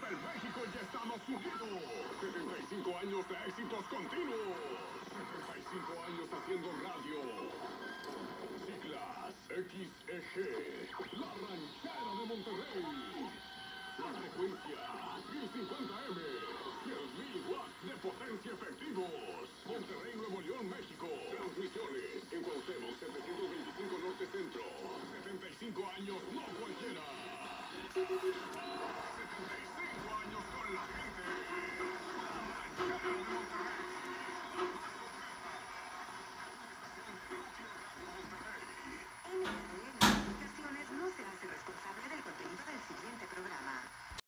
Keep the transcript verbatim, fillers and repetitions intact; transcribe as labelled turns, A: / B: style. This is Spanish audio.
A: En México ya estamos unidos. setenta y cinco años de éxitos continuos. setenta y cinco años haciendo radio. Siglas X E G. La Ranchera de Monterrey. La frecuencia mil cincuenta M. cien mil watts de potencia efectivos.